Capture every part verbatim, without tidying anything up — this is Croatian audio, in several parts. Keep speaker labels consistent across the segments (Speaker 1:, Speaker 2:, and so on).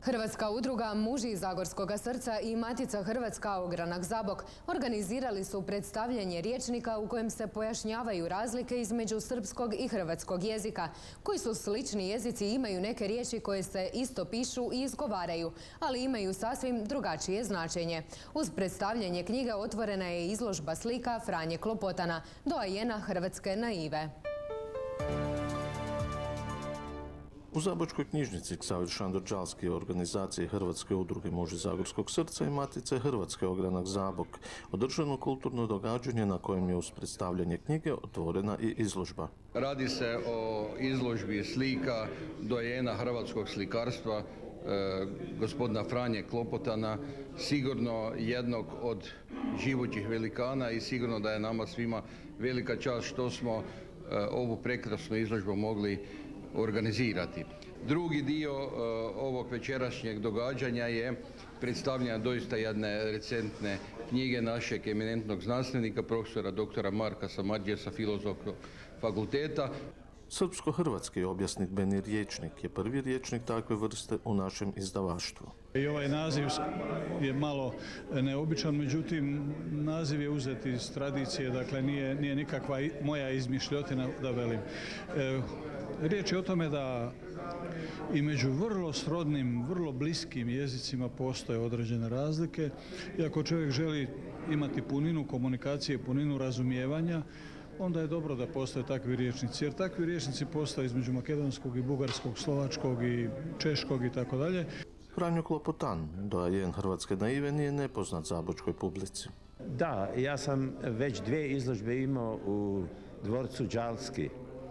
Speaker 1: Hrvatska udruga Muži Zagorskog srca i Matica Hrvatska Ogranak Zabok organizirali su predstavljanje rječnika u kojem se pojašnjavaju razlike između srpskog i hrvatskog jezika, koji su slični jezici i imaju neke riječi koje se isto pišu i izgovaraju, ali imaju sasvim drugačije značenje. Uz predstavljanje knjige otvorena je izložba slika Franje Klopotana, doajena hrvatske naive.
Speaker 2: U Zabočkoj knjižnici Ksavir Šandor Đalski organizacije Hrvatske udruge Muži Zagorskog srca i Matice Hrvatske Ogranak Zabok održano kulturno događanje na kojem je uz predstavljanje knjige otvorena i izložba.
Speaker 3: Radi se o izložbi slika doajena hrvatskog slikarstva, e, gospodina Franje Klopotana, sigurno jednog od živućih velikana i sigurno da je nama svima velika čast što smo e, ovu prekrasnu izložbu mogli organizirati. Drugi dio uh, ovog večerašnjeg događanja je predstavljanje doista jedne recentne knjige našeg eminentnog znanstvenika, profesora doktora Marka Samardžije sa Filozofskog fakulteta.
Speaker 2: Srpsko-hrvatski objasnik Beni rječnik je prvi rječnik takve vrste u našem izdavaštvu.
Speaker 4: I ovaj naziv je malo neobičan, međutim naziv je uzet iz tradicije, dakle nije, nije nikakva moja izmišljotina da velim. E, riječ je o tome da i među vrlo srodnim, vrlo bliskim jezicima postoje određene razlike i ako čovjek želi imati puninu komunikacije, puninu razumijevanja, onda je dobro da postoje takvi rječnici, jer takvi rječnici postoje između makedonskog i bugarskog, slovačkog i češkog i tako dalje.
Speaker 2: Franjo Klopotan, doajen hrvatske naive, nije nepoznat zabočkoj publici.
Speaker 5: Da, ja sam već dvije izložbe imao u dvorcu Đalski,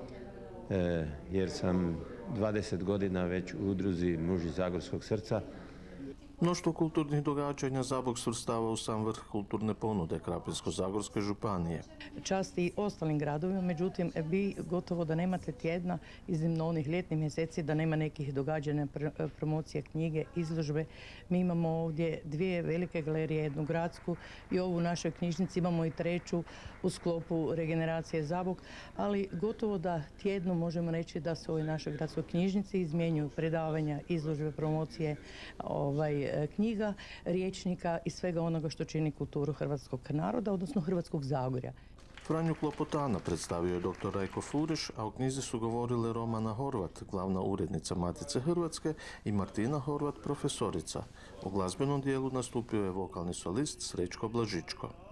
Speaker 5: e, jer sam dvadeset godina već u udruzi Muži Zagorskog srca.
Speaker 2: Mnoštvo kulturnih događanja Zabok svrstava u sam vrh kulturne ponude Krapinsko-zagorske županije.
Speaker 6: Čast i ostalim gradovima, međutim, vi gotovo da nemate tjedna, iznimno onih ljetnih mjeseci, da nema nekih događanja, promocije knjige, izložbe. Mi imamo ovdje dvije velike galerije, jednu gradsku i ovu u našoj knjižnici, imamo i treću u sklopu regeneracije Zabok, ali gotovo da tjedno možemo reći da se u ovoj našoj gradskoj knjižnici izmjenjuju predavanja, izložbe, promocije, ovaj, knjiga, rječnika i svega onoga što čini kulturu hrvatskog naroda, odnosno Hrvatskog Zagorja.
Speaker 2: Franju Klopotana predstavio je doktor Rajko Fureš, a u knjizi su govorile Romana Horvat, glavna urednica Matice Hrvatske, i Martina Horvat, profesorica. U glazbenom dijelu nastupio je vokalni solist Srećko Blažičko.